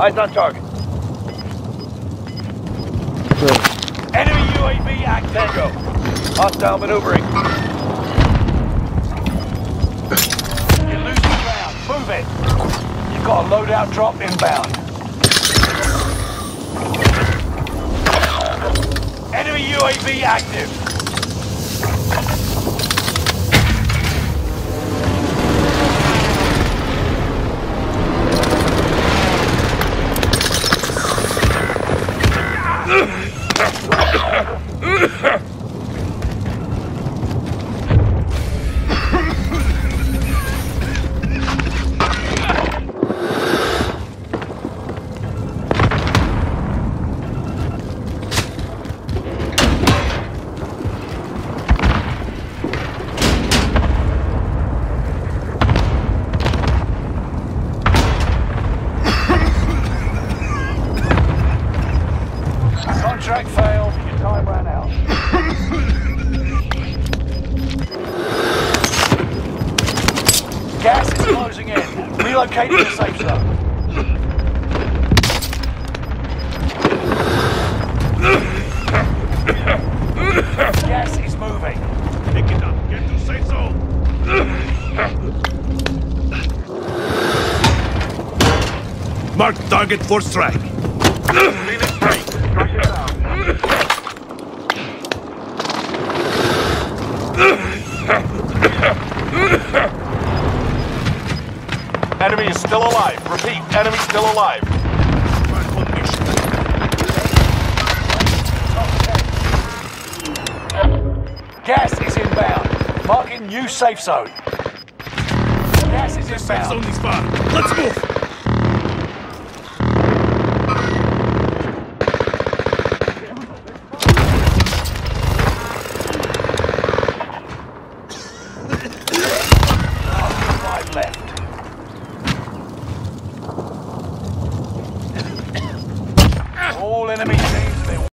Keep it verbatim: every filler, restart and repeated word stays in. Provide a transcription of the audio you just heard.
Eyes on target. Good. Enemy U A V active. Tango. Hostile maneuvering. You're losing ground. Move it. You've got a loadout drop inbound. Enemy U A V active. Contract failed. Your time ran out. Gas is closing in. Relocate to the safe zone. Gas is moving. Pick it up. Get to safe zone. Mark target for strike. Leave it straight. Strike it down. Enemy is still alive. Repeat, enemy still alive. Gas is inbound. Marking new safe zone. Gas is Safe inbound. zone is far. Let's move. Five left. All enemies